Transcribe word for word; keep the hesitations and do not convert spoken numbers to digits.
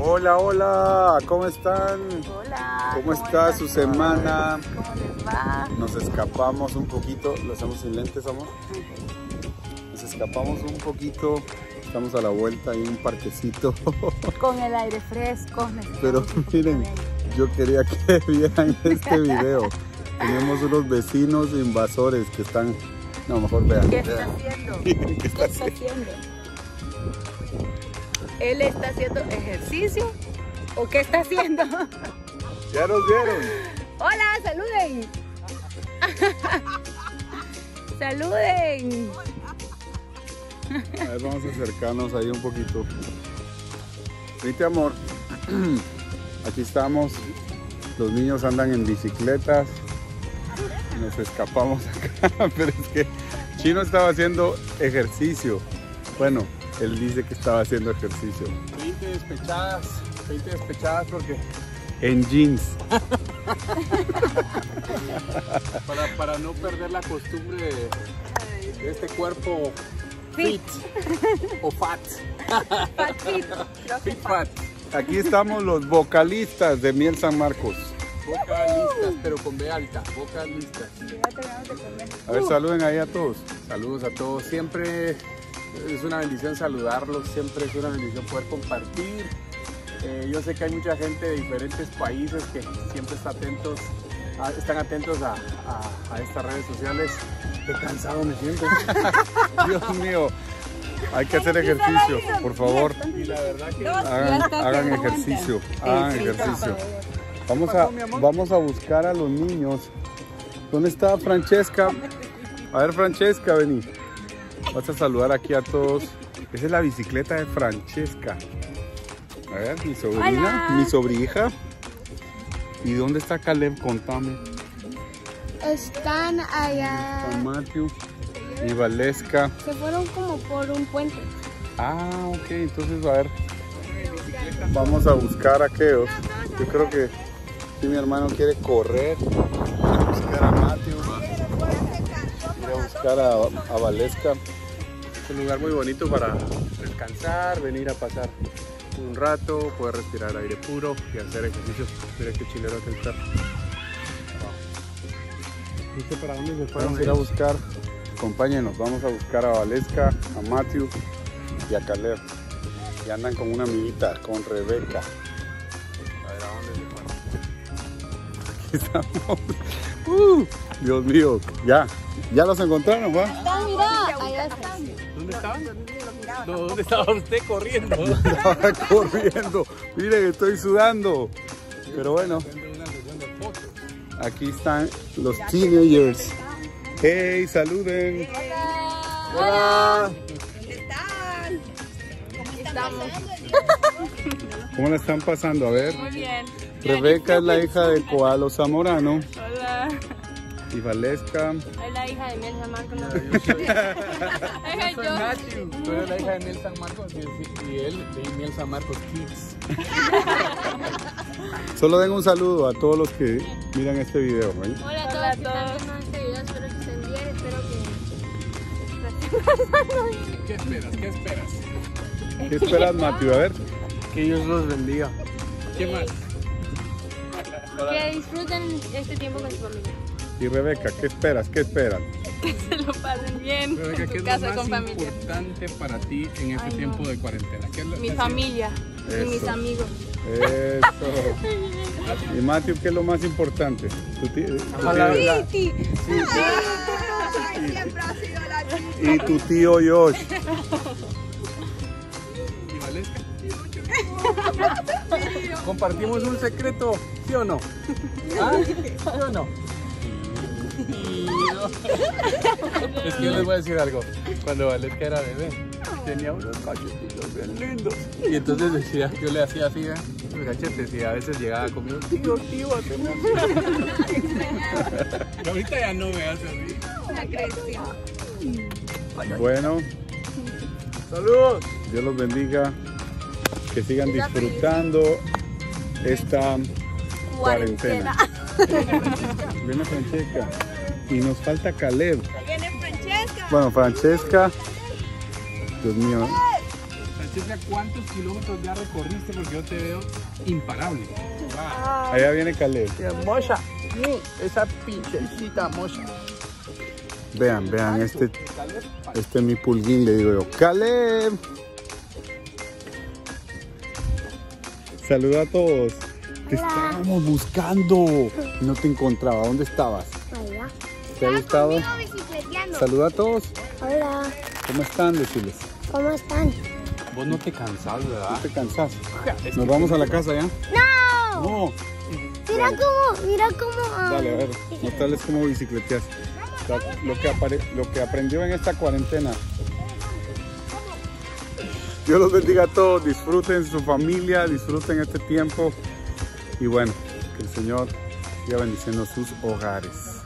Hola, hola, ¿cómo están? Hola. ¿Cómo, ¿Cómo está su semana? ¿Cómo les va? Nos escapamos un poquito, lo hacemos sin lentes, amor. Nos escapamos un poquito, estamos a la vuelta en un parquecito. Con el aire fresco. Pero miren, yo quería que vieran este video. Tenemos unos vecinos invasores que están... No, mejor vean. ¿Qué vean. está haciendo? ¿Qué está ¿Qué está haciendo? haciendo? ¿Él está haciendo ejercicio? ¿O qué está haciendo? ¿Ya nos vieron? ¡Hola! ¡Saluden! ¡Saluden! A ver, vamos a acercarnos ahí un poquito. Viste, amor. Aquí estamos. Los niños andan en bicicletas. Nos escapamos acá, pero es que Chino estaba haciendo ejercicio. Bueno, él dice que estaba haciendo ejercicio. veinte despechadas, veinte despechadas porque... En jeans. para, para no perder la costumbre de, de este cuerpo fit, o fat. Fat fit. Fit fat. Aquí estamos los vocalistas de Miel San Marcos. Vocalistas, pero con B alta, vocalistas. A ver, saluden ahí a todos. Saludos a todos. Siempre es una bendición saludarlos, siempre es una bendición poder compartir. Eh, yo sé que hay mucha gente de diferentes países que siempre está atentos, a, están atentos a, a, a estas redes sociales. Qué cansado me siento. Dios mío. Hay que hacer ejercicio, por favor. Y la verdad que hagan, hagan ejercicio, hagan ejercicio. Vamos a, vamos a buscar a los niños. ¿Dónde está Francesca? A ver, Francesca, vení. Vas a saludar aquí a todos. Esa es la bicicleta de Francesca. A ver, mi sobrina, Hola. mi sobrija. ¿Y dónde está Caleb? Contame. Están allá. San Matthew y Valesca. Se fueron como por un puente. Ah, ok, entonces a ver. Vamos a buscar a aquellos. Yo creo que si mi hermano quiere correr, ir a buscar a Matthew, ir a buscar a, a Valesca. Es un lugar muy bonito para descansar, venir a pasar un rato, poder respirar aire puro y hacer ejercicios. Mira qué chilero es el perro. No sé para dónde se fueron. Vamos a ir a buscar, acompáñenos, vamos a buscar a Valesca, a Matthew y a Caleb. Y andan con una amiguita, con Rebeca. A ver, ¿a dónde se fueron? Aquí estamos. Uh, Dios mío, ya, ya los encontraron, ¿va? Están, mira, allá están. ¿Dónde estaban? No, ¿dónde estaba usted corriendo? Estaba corriendo. Miren, estoy sudando. Pero bueno, aquí están los teenagers. Hey, saluden. Hola. ¿Cómo la están pasando? A ver. Muy bien. Rebeca es la hija de Coalo Zamorano. Hola. Y Valesca. Es la hija de Miel San Marcos. Soy Matthew. Tú eres la hija de Miel San Marcos y él de Miel San Marcos Kids. Solo den un saludo a todos los que miran este video, ¿eh? Hola a todos Hola a que todos. están viendo este video. Espero que estén bien. Espero que... ¿Qué esperas? ¿Qué esperas? ¿Qué esperas, Matthew? A ver. Que Dios los bendiga. ¿Qué más? que disfruten este tiempo con su familia. Y Rebeca, ¿qué esperas? ¿Qué esperan? Que se lo pasen bien Rebeca, en ¿qué su es casa lo con más familia. importante para ti en este Ay, no. tiempo de cuarentena? ¿Qué es lo Mi que familia y mis Eso. amigos. Eso. Y Matthew, ¿qué es lo más importante? ¿Tu tío- tu Ojalá tío- la- y tu tío Josh. ¿Y Valesca? ¿Compartimos un secreto? ¿Sí o no? ¿Ah? ¿Sí o no? Es que yo les voy a decir algo. Cuando Valesca era bebé, tenía unos cachetitos bien lindos. Y entonces decía, yo le hacía así, ¿eh? Los cachetes, y a veces llegaba conmigo, tío, tío, hacemos. Y ahorita ya no me hace así. Bueno, ¡Saludos! Dios los bendiga. Que sigan disfrutando esta cuarentena. Viene Francesca. Y nos falta Caleb. Viene Francesca. Bueno, Francesca. Dios mío. Patricia, ¿cuántos kilómetros ya recorriste? Porque yo te veo imparable. Wow. Allá viene Caleb. Mocha, esa pinchecita mocha. Vean, vean, este, este es mi pulguín, le digo yo. Caleb. Saluda a todos. Te estábamos buscando. No te encontraba. ¿Dónde estabas? Allá. ¿Te ha gustado? Saluda a todos. Hola. ¿Cómo están? Decirles. ¿Cómo están? Vos no te cansás, ¿verdad? No te cansás. ¿Nos vamos a la casa ya? ¡No! No. Mira cómo, mira cómo. Um... Dale, a ver, mostrarles cómo bicicleteas. Lo que, apare... lo que aprendió en esta cuarentena. Dios los bendiga a todos. Disfruten su familia, disfruten este tiempo. Y bueno, que el Señor siga bendiciendo sus hogares.